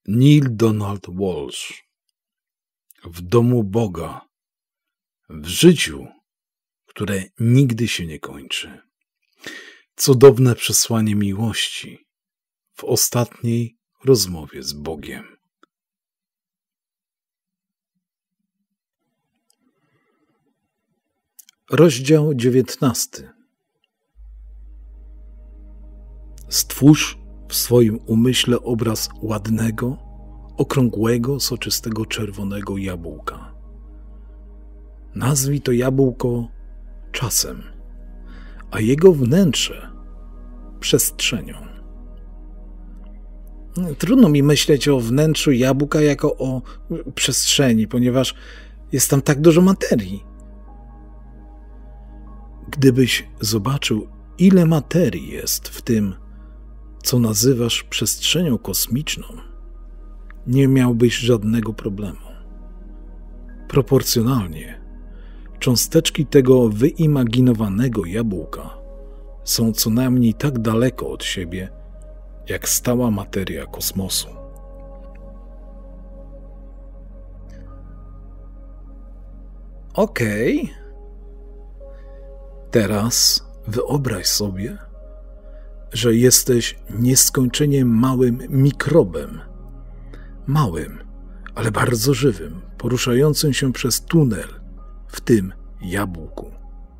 Neale Donald Walsch. W domu Boga. W życiu, które nigdy się nie kończy. Cudowne przesłanie miłości w ostatniej rozmowie z Bogiem. Rozdział 19. Stwórz w swoim umyśle obraz ładnego, okrągłego, soczystego, czerwonego jabłka. Nazwij to jabłko czasem, a jego wnętrze przestrzenią. Trudno mi myśleć o wnętrzu jabłka jako o przestrzeni, ponieważ jest tam tak dużo materii. Gdybyś zobaczył, ile materii jest w tym, co nazywasz przestrzenią kosmiczną, nie miałbyś żadnego problemu. Proporcjonalnie, cząsteczki tego wyimaginowanego jabłka są co najmniej tak daleko od siebie, jak stała materia kosmosu. Okej. Teraz wyobraź sobie, że jesteś nieskończenie małym mikrobem. Małym, ale bardzo żywym, poruszającym się przez tunel w tym jabłku.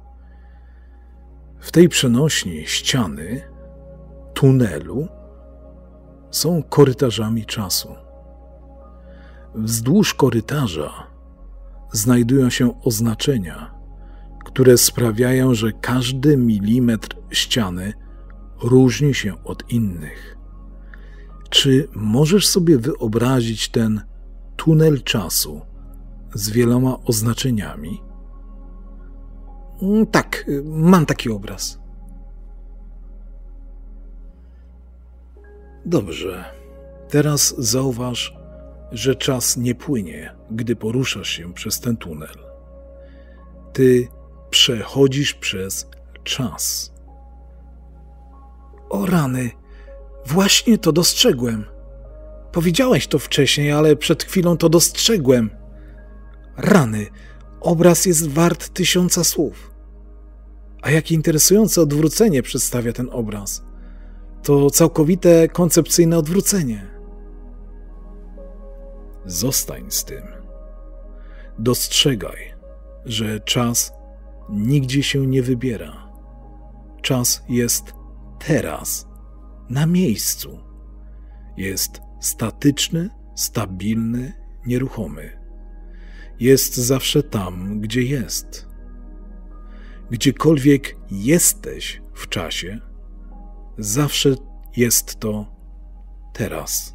W tej przenośni ściany tunelu są korytarzami czasu. Wzdłuż korytarza znajdują się oznaczenia, które sprawiają, że każdy milimetr ściany różni się od innych. Czy możesz sobie wyobrazić ten tunel czasu z wieloma oznaczeniami? Tak, mam taki obraz. Dobrze. Teraz zauważ, że czas nie płynie, gdy poruszasz się przez ten tunel. Ty przechodzisz przez czas. O rany, właśnie to dostrzegłem. Powiedziałeś to wcześniej, ale przed chwilą to dostrzegłem. Rany, obraz jest wart 1000 słów. A jakie interesujące odwrócenie przedstawia ten obraz. To całkowite koncepcyjne odwrócenie. Zostań z tym. Dostrzegaj, że czas nigdzie się nie wybiera. Czas jest teraz, na miejscu. Jest statyczny, stabilny, nieruchomy. Jest zawsze tam, gdzie jest. Gdziekolwiek jesteś w czasie, zawsze jest to teraz.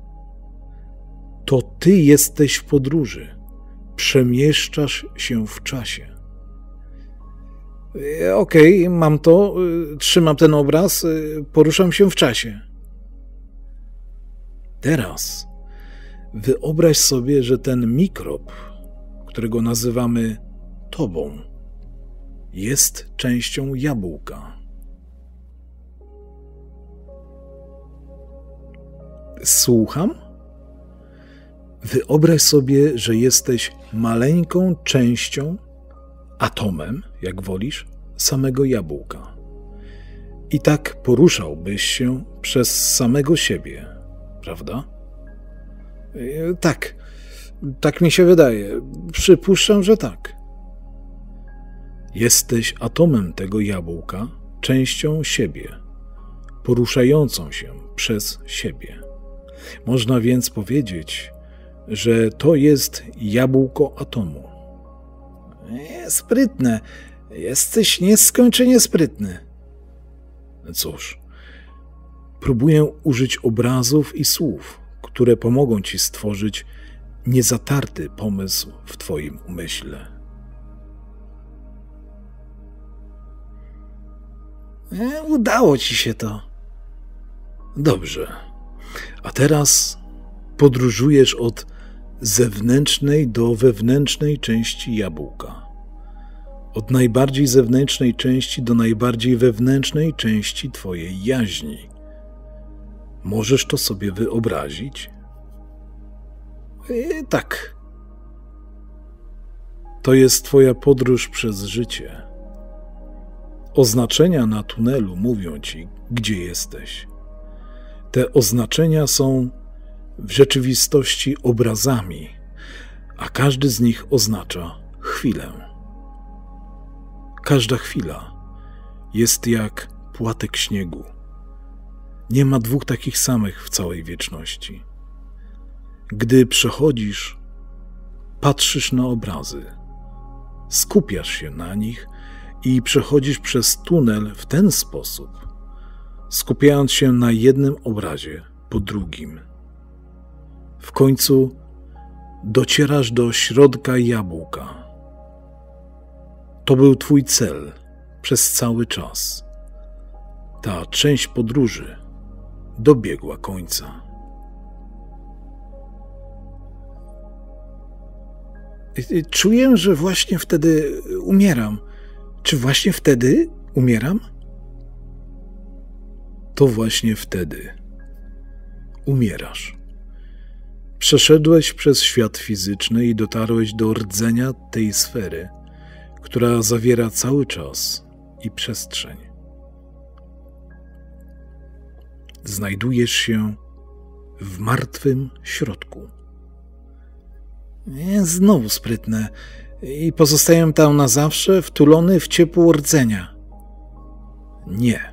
To ty jesteś w podróży. Przemieszczasz się w czasie. Okej, mam to, trzymam ten obraz, poruszam się w czasie. Teraz wyobraź sobie, że ten mikrob, którego nazywamy tobą, jest częścią jabłka. Słucham? Wyobraź sobie, że jesteś maleńką częścią, atomem, jak wolisz, samego jabłka. I tak poruszałbyś się przez samego siebie, prawda? Tak mi się wydaje. Przypuszczam, że tak. Jesteś atomem tego jabłka, częścią siebie, poruszającą się przez siebie. Można więc powiedzieć, że to jest jabłko atomu. Sprytne. Jesteś nieskończenie sprytny. Cóż, próbuję użyć obrazów i słów, które pomogą ci stworzyć niezatarty pomysł w twoim umyśle. Udało ci się to. Dobrze. A teraz podróżujesz od zewnętrznej do wewnętrznej części jabłka. Od najbardziej zewnętrznej części do najbardziej wewnętrznej części twojej jaźni. Możesz to sobie wyobrazić? Tak. To jest twoja podróż przez życie. Oznaczenia na tunelu mówią ci, gdzie jesteś. Te oznaczenia są w rzeczywistości obrazami, a każdy z nich oznacza chwilę. Każda chwila jest jak płatek śniegu. Nie ma dwóch takich samych w całej wieczności. Gdy przechodzisz, patrzysz na obrazy, skupiasz się na nich i przechodzisz przez tunel w ten sposób, skupiając się na jednym obrazie po drugim. W końcu docierasz do środka jabłka. To był twój cel przez cały czas. Ta część podróży dobiegła końca. Czuję, że właśnie wtedy umieram. Czy właśnie wtedy umieram? To właśnie wtedy umierasz. Przeszedłeś przez świat fizyczny i dotarłeś do rdzenia tej sfery, która zawiera cały czas i przestrzeń. Znajdujesz się w martwym środku. Znowu sprytne. I pozostaję tam na zawsze, wtulony w ciepło rdzenia. Nie.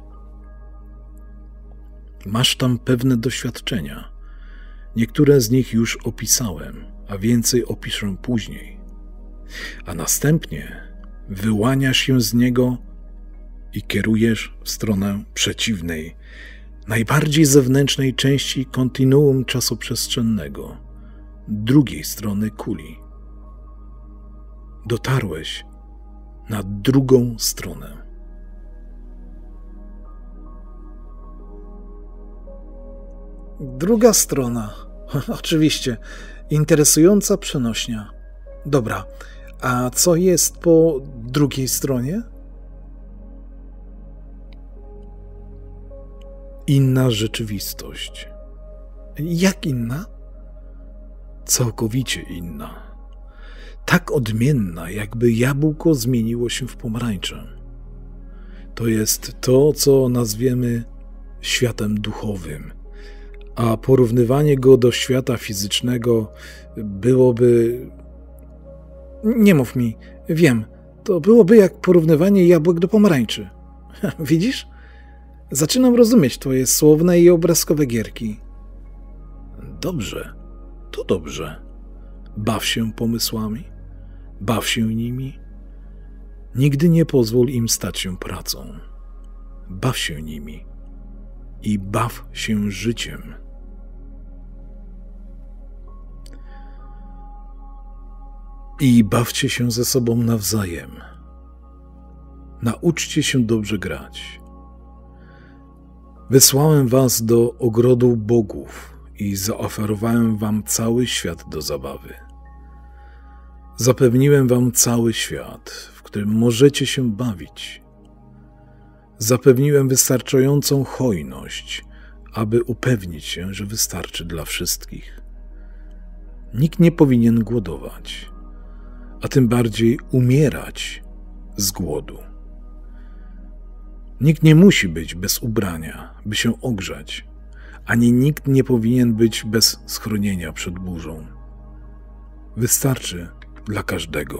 Masz tam pewne doświadczenia. Niektóre z nich już opisałem, a więcej opiszę później. A następnie wyłaniasz się z niego i kierujesz w stronę przeciwnej, najbardziej zewnętrznej części kontinuum czasoprzestrzennego, drugiej strony kuli. Dotarłeś na drugą stronę. Druga strona. Oczywiście. Interesująca przenośnia. Dobra. A co jest po drugiej stronie? Inna rzeczywistość. Jak inna? Całkowicie inna. Tak odmienna, jakby jabłko zmieniło się w pomarańczę. To jest to, co nazwiemy światem duchowym, a porównywanie go do świata fizycznego byłoby... Nie mów mi, wiem, to byłoby jak porównywanie jabłek do pomarańczy. Widzisz? Zaczynam rozumieć twoje słowne i obrazkowe gierki. Dobrze, to dobrze. Baw się pomysłami, baw się nimi. Nigdy nie pozwól im stać się pracą. Baw się nimi i baw się życiem. I bawcie się ze sobą nawzajem. Nauczcie się dobrze grać. Wysłałem was do ogrodu bogów i zaoferowałem wam cały świat do zabawy. Zapewniłem wam cały świat, w którym możecie się bawić. Zapewniłem wystarczającą hojność, aby upewnić się, że wystarczy dla wszystkich. Nikt nie powinien głodować, a tym bardziej umierać z głodu. Nikt nie musi być bez ubrania, by się ogrzać, ani nikt nie powinien być bez schronienia przed burzą. Wystarczy dla każdego.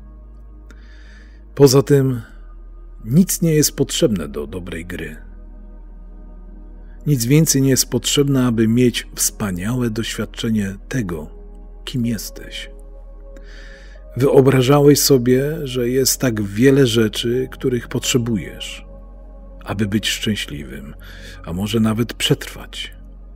Poza tym nic nie jest potrzebne do dobrej gry. Nic więcej nie jest potrzebne, aby mieć wspaniałe doświadczenie tego, kim jesteś. Wyobrażałeś sobie, że jest tak wiele rzeczy, których potrzebujesz, aby być szczęśliwym, a może nawet przetrwać.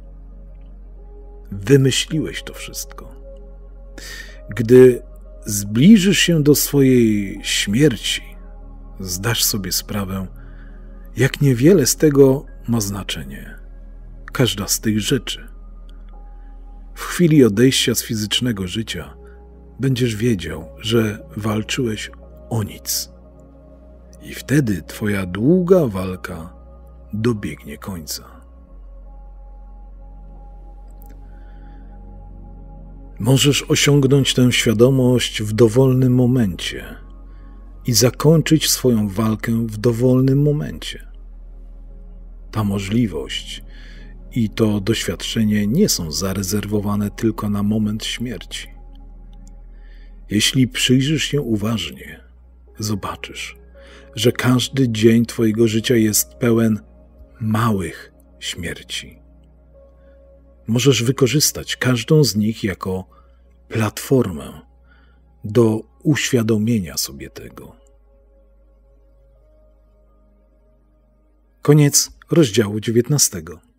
Wymyśliłeś to wszystko. Gdy zbliżysz się do swojej śmierci, zdasz sobie sprawę, jak niewiele z tego ma znaczenie. Każda z tych rzeczy. W chwili odejścia z fizycznego życia będziesz wiedział, że walczyłeś o nic. I wtedy twoja długa walka dobiegnie końca. Możesz osiągnąć tę świadomość w dowolnym momencie i zakończyć swoją walkę w dowolnym momencie. Ta możliwość i to doświadczenie nie są zarezerwowane tylko na moment śmierci. Jeśli przyjrzysz się uważnie, zobaczysz, że każdy dzień Twojego życia jest pełen małych śmierci. Możesz wykorzystać każdą z nich jako platformę do uświadomienia sobie tego. Koniec rozdziału 19.